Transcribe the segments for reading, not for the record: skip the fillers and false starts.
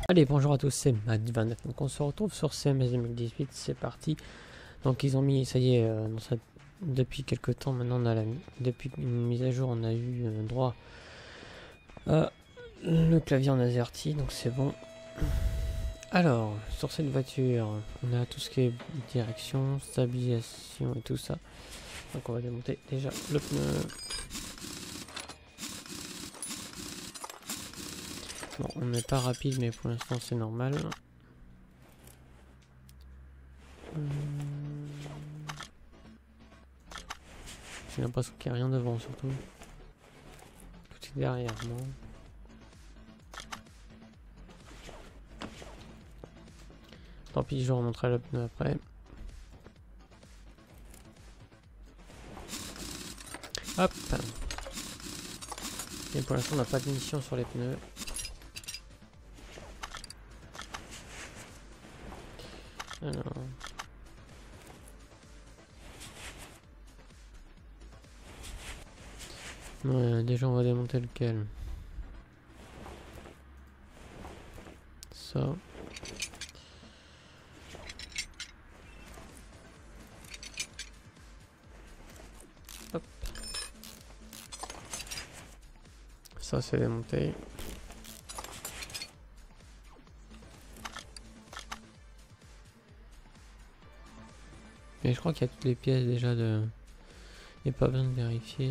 Allez, bonjour à tous, c'est Matt29. Donc on se retrouve sur CMS 2018, c'est parti. Donc ils ont mis, ça y est, depuis quelques temps maintenant, depuis une mise à jour, on a eu droit à le clavier en AZERTY, donc c'est bon. Alors, sur cette voiture, on a tout ce qui est direction, stabilisation et tout ça. Donc on va démonter déjà le pneu. Bon, on n'est pas rapide, mais pour l'instant c'est normal. J'ai l'impression qu'il n'y a rien devant surtout. Tout est derrière moi. Tant pis, je remonterai le pneu après. Hop. Et pour l'instant on n'a pas de mission sur les pneus. Alors. Ouais, déjà on va démonter lequel. Ça. Hop. Ça c'est démonté. Et je crois qu'il y a toutes les pièces déjà de... Il n'y a pas besoin de vérifier.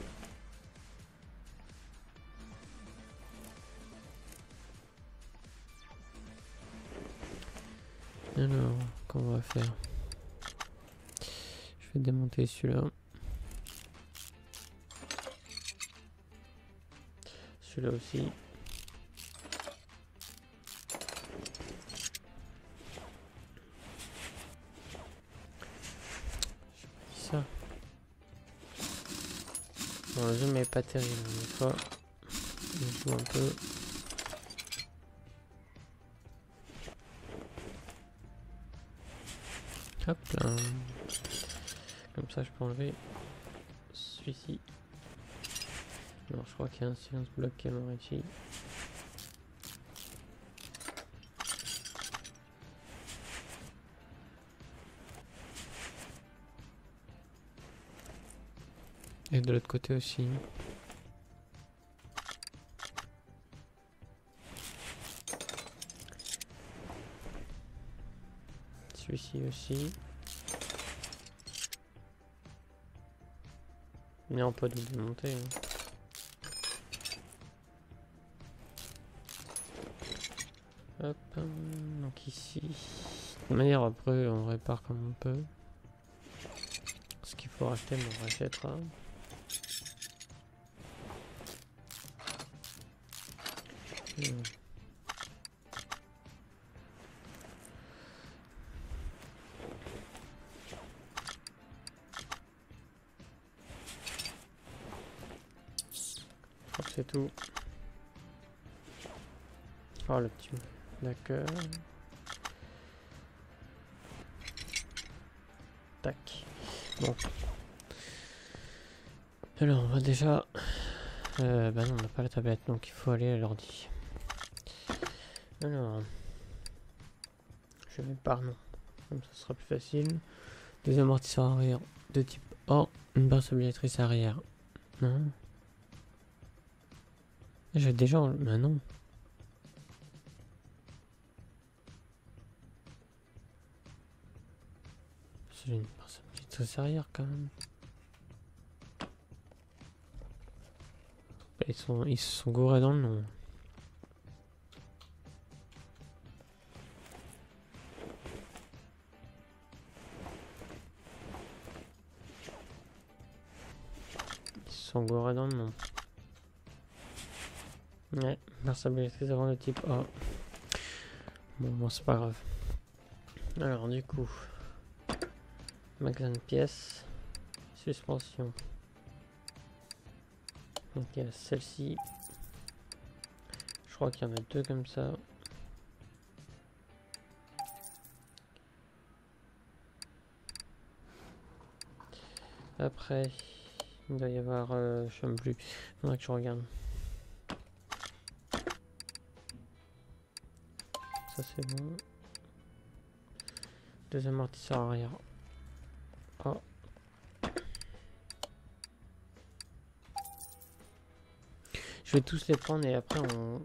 Alors, qu'on va faire? Je vais démonter celui-là. Celui-là aussi. Ça. Bon, le zoom est pas terrible, des fois. Je joue un peu. Hop là. Comme ça, je peux enlever celui-ci. Alors, je crois qu'il y a un silence bloc qui est mort ici. Et de l'autre côté aussi. Celui-ci aussi. Mais on peut le démonter. Hein. Hop, donc ici. De manière après, on répare comme on peut. Ce qu'il faut racheter, on rachètera. Je crois que c'est tout. Oh le petit. D'accord. Tac. Bon. Alors on va déjà... bah non, on n'a pas la tablette, donc il faut aller à l'ordi. Alors... Je vais par nom. Comme ça sera plus facile. Deux amortisseurs arrière de type A. Une barre stabilisatrice arrière. Non. J'ai déjà... Bah non. J'ai une barre stabilisatrice arrière quand même. Ils se sont gourés dans le nom. Ils se sont gourés dans le nom. Ouais, barre stabilisatrice avant le type A. Bon, c'est pas grave. Alors du coup, magasin de pièces, suspension. Donc il y a celle-ci. Je crois qu'il y en a deux comme ça. Après, il doit y avoir, je sais même plus. Il faudrait que je regarde. ça c'est bon. Deux amortisseurs arrière. Oh. Je vais tous les prendre et après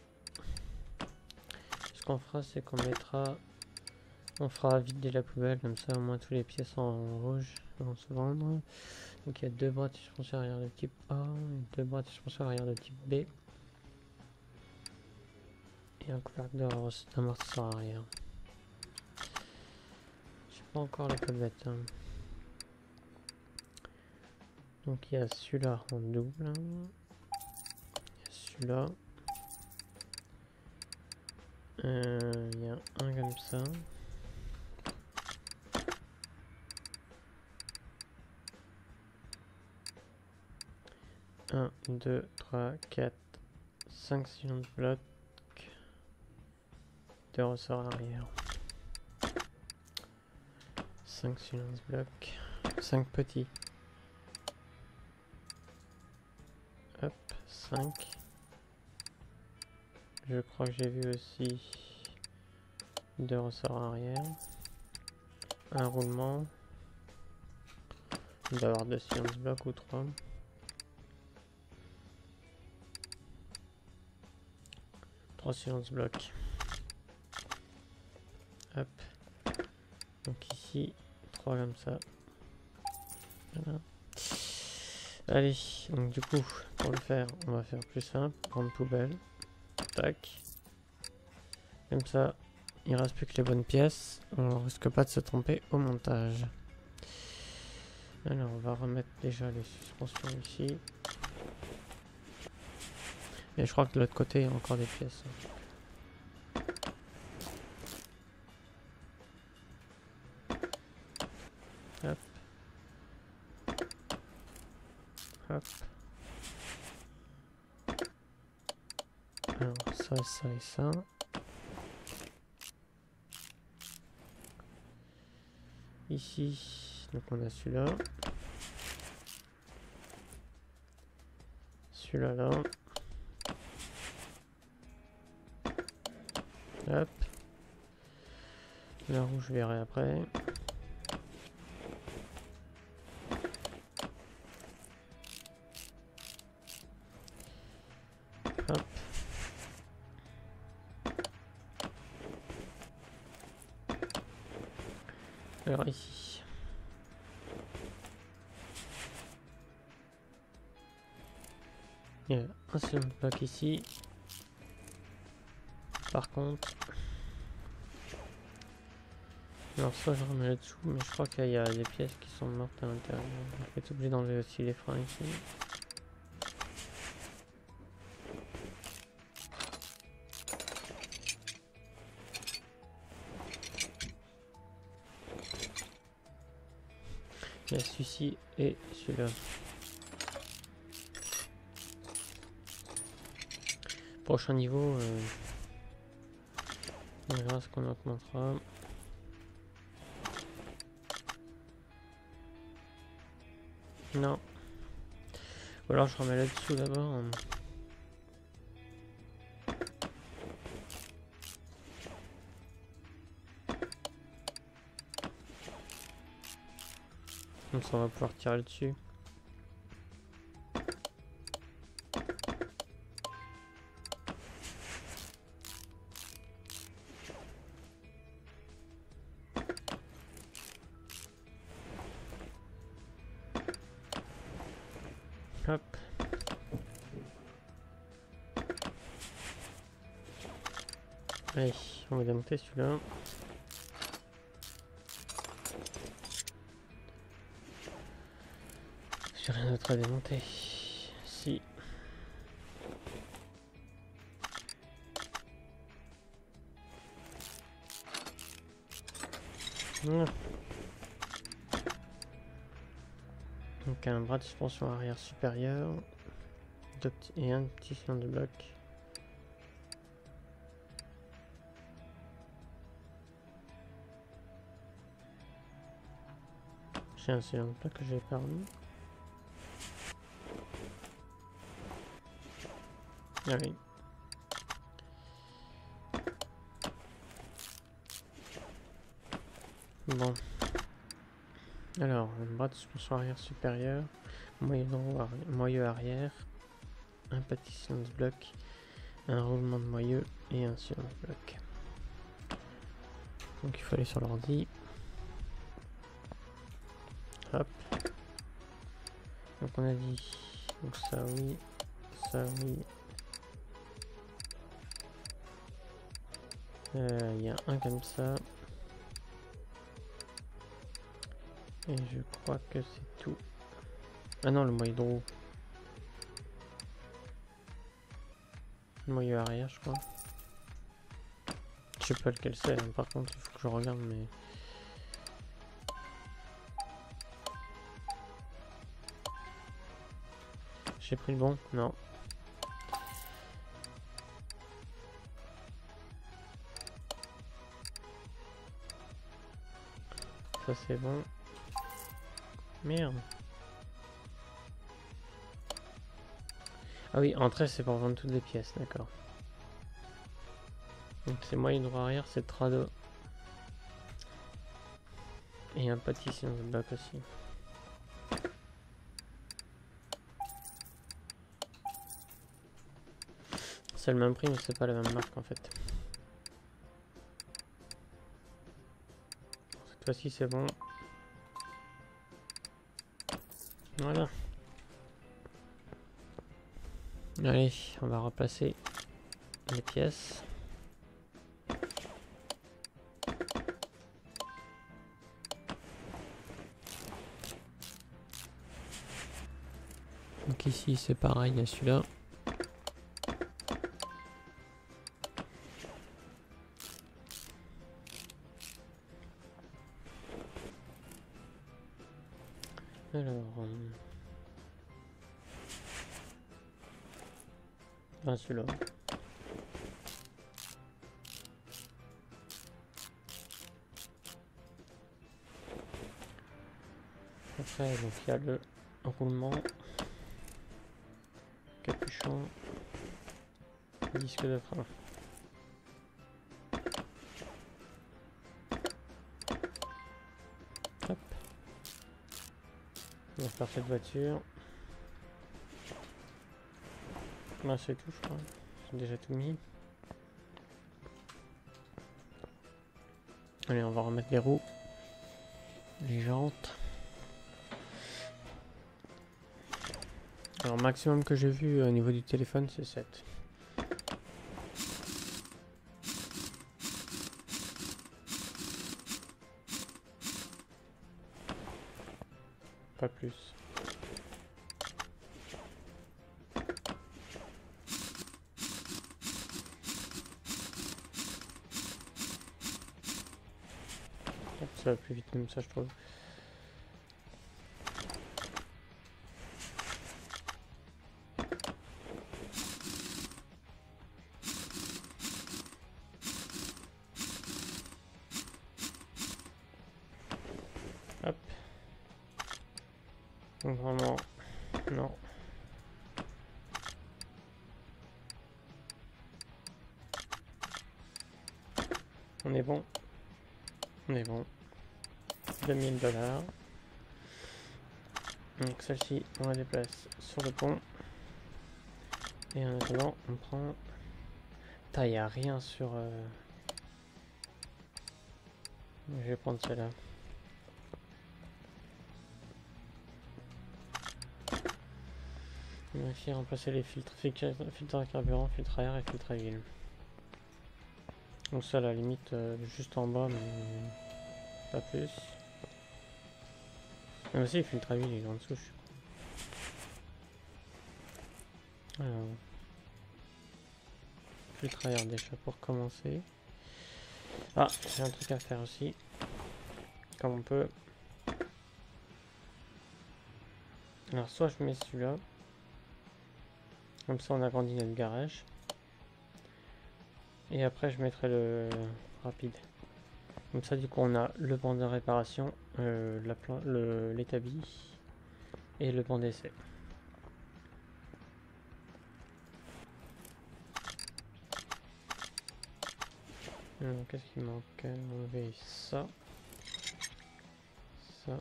ce qu'on fera c'est qu'on mettra... On fera vider la poubelle, comme ça au moins tous les pièces en rouge vont se vendre. Donc il y a deux bras de suspension arrière de type A, et deux bras de suspension arrière de type B. Et un couvercle d'amortisseur arrière. J'ai pas encore les poubelles. Hein. Donc il y a celui-là en double. Il y a celui-là. Il y a un comme ça. Un, 2, 3, 4, 5 cylindres blocs. Deux ressorts arrière. 5 cylindres blocs. 5 petits. Hop, 5. Je crois que j'ai vu aussi deux ressorts arrière. Un roulement. Il doit y avoir 2 cylindres blocs ou 3. 3 cylindres blocs. Hop. Donc ici, 3 comme ça. Voilà. Allez, donc du coup, pour le faire, on va faire plus simple. Grande poubelle. Tac. Comme ça, il reste plus que les bonnes pièces. On risque pas de se tromper au montage. Alors, on va remettre déjà les suspensions ici. Et je crois que de l'autre côté, il y a encore des pièces. Hop. Hop. Alors, ça et ça. Ici, donc on a celui-là. Celui-là là. Hop. La rouge, je verrai après. Hop. Alors ici. Il y a un seul bloc ici. Par contre, alors ça je remets là-dessous, mais je crois qu'il y a des pièces qui sont mortes à l'intérieur. Je vais être obligé d'enlever aussi les freins ici. Il y a celui-ci et celui-là. Prochain niveau, on verra ce qu'on augmentera. Non. Ou alors je remets là-dessous d'abord. Comme ça on va pouvoir tirer dessus. Hop. Allez, on va démonter celui-là. J'ai rien d'autre à démonter. Si. Voilà. Donc un bras de suspension arrière supérieur et un petit cylindre de bloc. J'ai un cylindre de bloc que j'ai perdu. Ah oui. Bon. Alors, bras de suspension arrière supérieur, moyeu arrière, un petit silence bloc, un roulement de moyeu et un silence bloc. Donc il faut aller sur l'ordi. Hop. Donc on a dit, donc ça oui, ça oui. Il y a un comme ça. Et je crois que c'est tout. Ah non, le moyeu de roue. Le moyeu arrière, je crois. Je sais pas lequel c'est, hein. Par contre, il faut que je regarde, mais... J'ai pris le bon? Non. Ça c'est bon. Merde. Ah oui, entrée c'est pour vendre toutes les pièces, d'accord. Donc c'est moyen droit arrière, c'est trado. Et un petit silence bloc aussi. C'est le même prix mais c'est pas la même marque en fait. Cette fois-ci c'est bon. Voilà. Allez, on va replacer les pièces. Donc ici c'est pareil, il y a celui-là. Alors... Ah, celui-là. Après, donc il y a le roulement, capuchon, disque de frein. Hop. On va faire cette voiture. Là c'est tout, je crois. J'ai déjà tout mis. Allez, on va remettre les roues, les jantes. Alors maximum que j'ai vu au niveau du téléphone c'est 7. Pas plus. Ça va plus vite comme ça je trouve. Hop. Donc vraiment, non. On est bon. On est bon. 2000 $. Donc celle-ci, on la déplace sur le pont. Et en attendant, on prend... Putain, il n'y a rien sur... Je vais prendre celle-là. Vérifier, remplacer les filtres. Filtre à carburant, filtre à air et filtre à huile. Donc ça, à la limite, juste en bas, mais pas plus. Ah, aussi, le filtre à huile, il est en dessous, je suis con. Alors... Filtre à air déjà pour commencer. Ah, j'ai un truc à faire aussi. Comme on peut. Alors soit je mets celui-là. Comme ça on agrandit notre garage. Et après je mettrai le rapide. Comme ça du coup on a le banc de réparation, l'établi et le banc d'essai. Qu'est-ce qu'il manque? Enlever ça. Ça.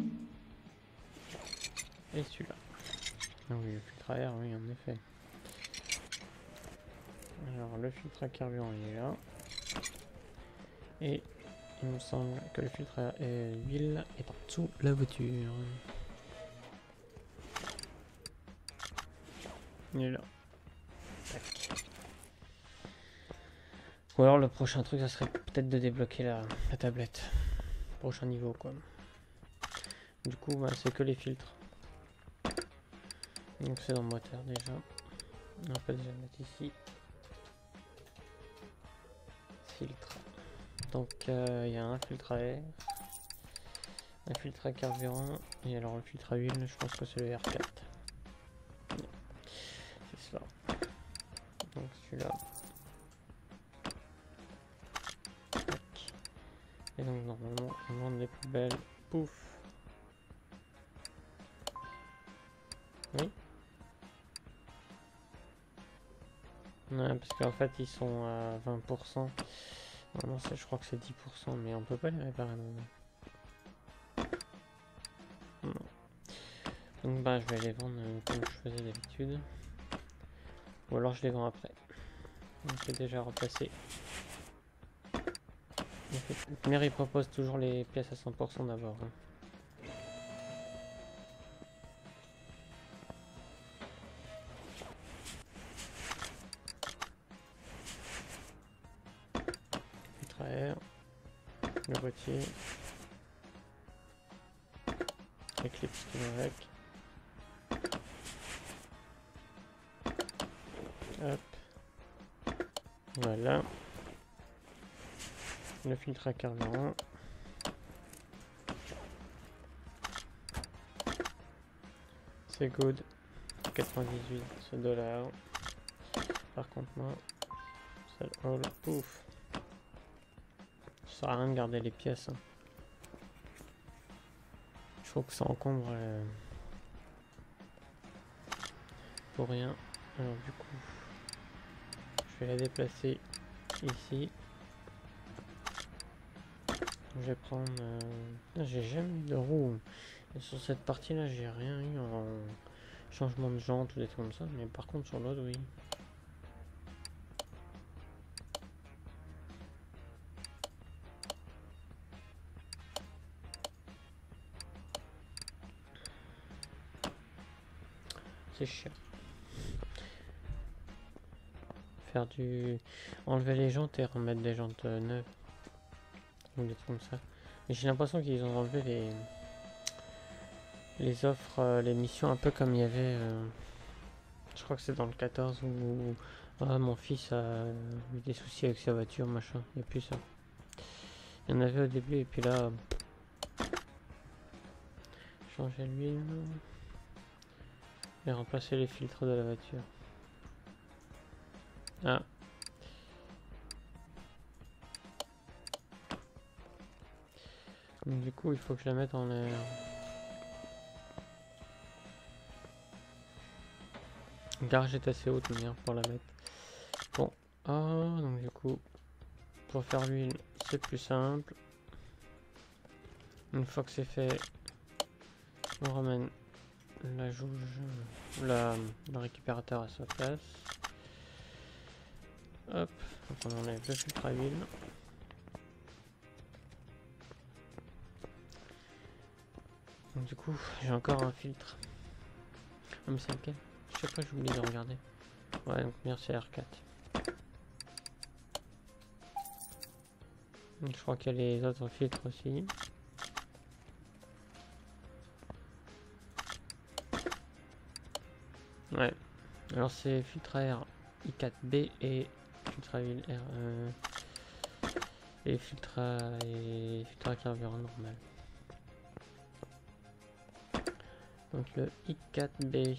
Et celui-là. Ah oui, le filtre à air, oui, en effet. Alors, le filtre à carburant, il est là. Et il me semble que le filtre à huile est en dessous de la voiture. Il est là. Tac. Ou alors le prochain truc, ça serait peut-être de débloquer la tablette. Prochain niveau, quoi. Du coup, bah, c'est que les filtres. Donc c'est dans le moteur déjà. On peut déjà mettre ici. Filtre. Donc il y a un filtre à air, un filtre à carburant, et alors le filtre à huile, je pense que c'est le R4. C'est cela. Donc celui-là. Et donc normalement on monte des poubelles. Pouf. Oui. Ouais, parce qu'en fait ils sont à 20%. Non, je crois que c'est 10%, mais on peut pas les réparer non. Donc bah je vais les vendre comme je faisais d'habitude. Ou alors je les vends après. Donc c'est déjà replacé. Mais il propose toujours les pièces à 100% d'abord. Hein. Filtre à air, le boîtier, l'éclipse qui va avec. Hop. Voilà. Le filtre à carburant. C'est good. 98 $. Par contre, moi, ça all, pouf. Ça sert à rien de garder les pièces. Hein. Je trouve que ça encombre pour rien. Alors du coup, je vais la déplacer ici. Je vais prendre... j'ai jamais eu de roue. Et sur cette partie là, j'ai rien eu en changement de jante ou des trucs comme ça. Mais par contre sur l'autre, oui. C'est cher. Faire du... Enlever les jantes et remettre des jantes neuves. Ou des trucs comme ça. Mais j'ai l'impression qu'ils ont enlevé les offres, les missions un peu comme il y avait... je crois que c'est dans le 14 où... mon fils a eu des soucis avec sa voiture, machin. Il n'y a plus ça. Il y en avait au début et puis là... changer l'huile... et remplacer les filtres de la voiture. Ah. Donc, du coup, il faut que je la mette en l'air. La garage est assez haute pour la mettre. Bon. Oh, donc du coup, pour faire l'huile, c'est plus simple. Une fois que c'est fait, on ramène la jauge, le récupérateur à sa place. Hop, donc on enlève le filtre à huile. Donc du coup, j'ai encore un filtre. Ah mais c'est lequel? Chaque fois j'oublie de regarder. Ouais, donc merci R4. Donc, je crois qu'il y a les autres filtres aussi. Ouais. Alors c'est filtre à air I4B et filtre à huile R. Et filtre à carburant normal. Donc le I4B.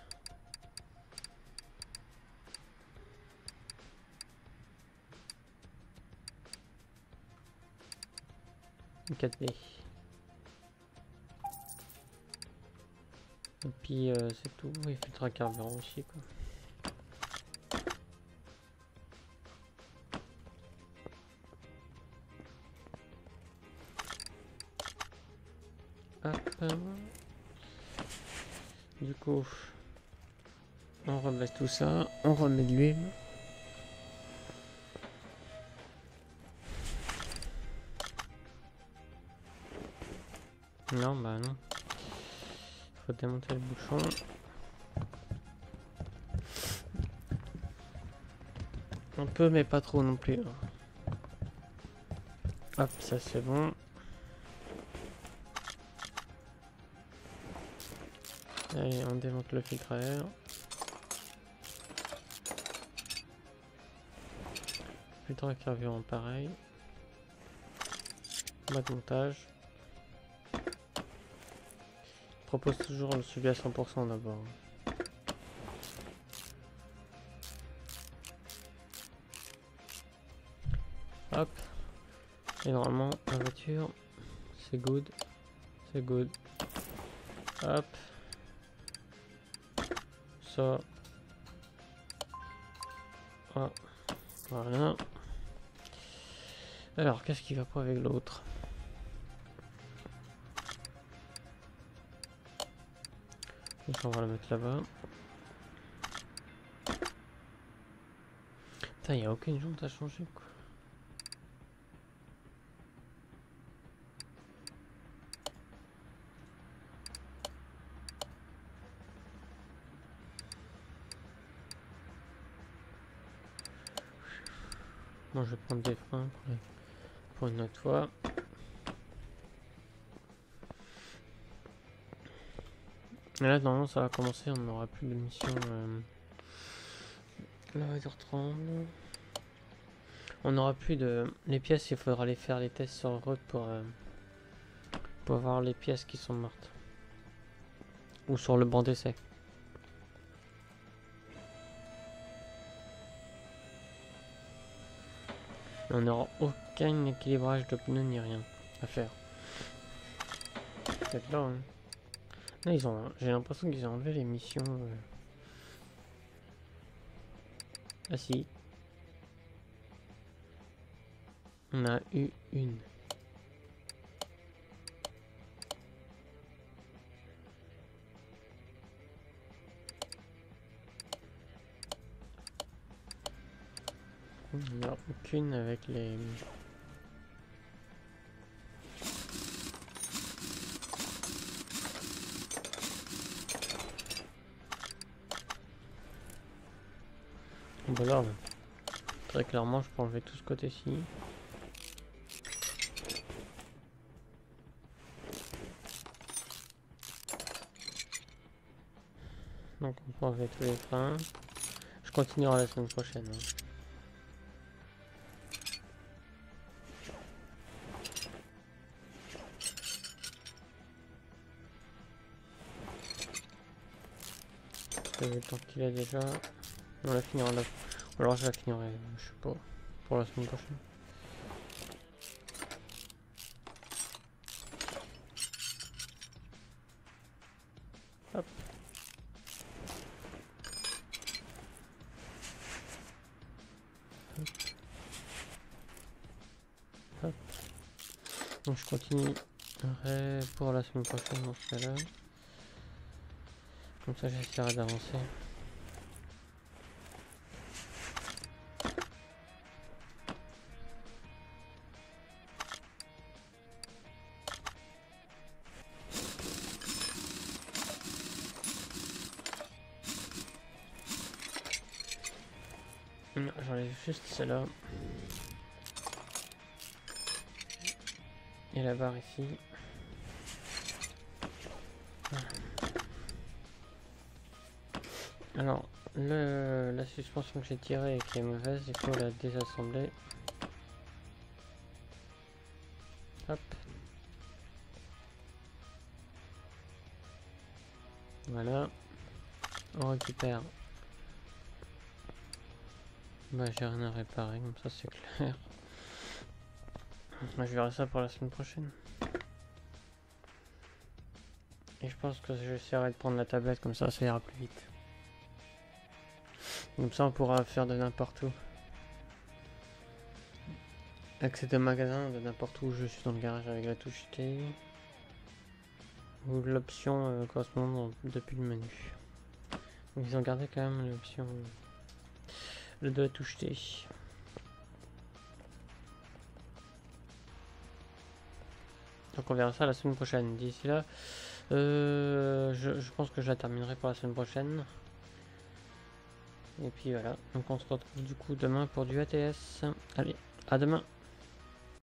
I4B. Et puis c'est tout. Et filtre à carburant aussi quoi. Hop. Du coup, on rebaisse tout ça, on remet de l'huile. Non, bah non. Faut démonter le bouchon. Un peu, mais pas trop non plus. Hop, ça c'est bon. Allez, on démonte le filtre à air. Filtre à carburant pareil. Mode montage. Je propose toujours le suivi à 100% d'abord. Hop. Et normalement la voiture c'est good. C'est good. Hop. Ça. Ah. Voilà. Alors qu'est-ce qui va pas avec l'autre? On va la mettre là-bas. Putain, y a aucune jante à changer quoi. Moi je vais prendre des freins pour une autre fois. Et là normalement ça va commencer, on n'aura plus de mission. La voiture tremble. On n'aura plus de... Les pièces, il faudra les faire les tests sur route pour voir les pièces qui sont mortes. Ou sur le banc d'essai. On n'aura aucun équilibrage de pneus ni rien à faire. Peut-être là, hein. Là, ils ont... J'ai l'impression qu'ils ont enlevé les missions. Ah si. On a eu une. Il n'y a aucune avec les... Bon là, très clairement, je peux enlever tout ce côté-ci. Donc on peut enlever tous les freins. Je continuerai la semaine prochaine. Hein. Le temps qu'il a déjà. On la finira là. Alors je la finirai, je sais pas, pour la semaine prochaine. Hop. Hop. Donc je continuerai pour la semaine prochaine dans ce cas-là. Comme ça j'essaierai d'avancer. J'enlève juste celle-là. Et la barre ici. Voilà. Alors, la suspension que j'ai tirée et qui est mauvaise, il faut la désassembler. Hop. Voilà. On récupère. Bah j'ai rien à réparer, comme ça c'est clair. Je verrai ça pour la semaine prochaine. Et je pense que j'essaierai de prendre la tablette, comme ça ira plus vite. Comme ça on pourra faire de n'importe où. Accéder au magasin de n'importe où, je suis dans le garage avec la touche T. ou l'option correspondante depuis le menu. Donc ils ont gardé quand même l'option le doigt touche T. Donc on verra ça la semaine prochaine. D'ici là, je pense que je la terminerai pour la semaine prochaine. Et puis voilà, donc on se retrouve du coup demain pour du ATS. Allez, à demain.